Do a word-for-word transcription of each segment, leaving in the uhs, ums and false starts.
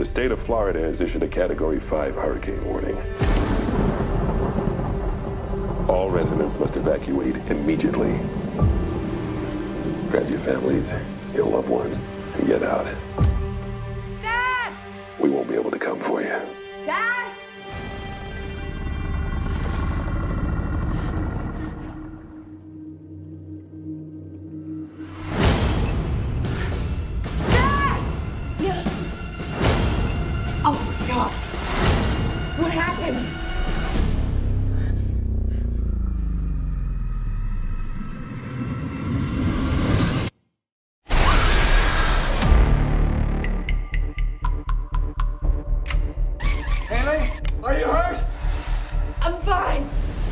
The state of Florida has issued a Category five hurricane warning. All residents must evacuate immediately. Grab your families, your loved ones, and get out. Dad! We won't be able to come for you. Dad! Oh my God! What happened? Haley, are you hurt? I'm fine.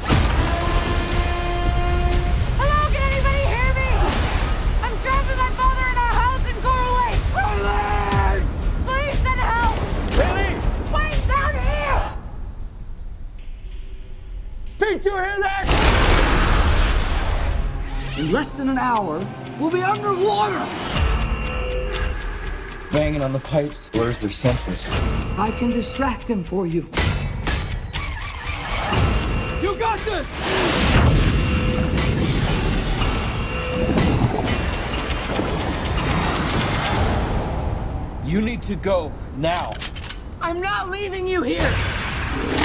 Hello, can anybody hear me? I'm trapped with my father in our house in Coral Lake. Haley! Please send help! Haley! Wait, down here! Pete, you hear that? In less than an hour, we'll be underwater! Banging on the pipes blurs their senses. I can distract them for you. You got this! You need to go now. I'm not leaving you here!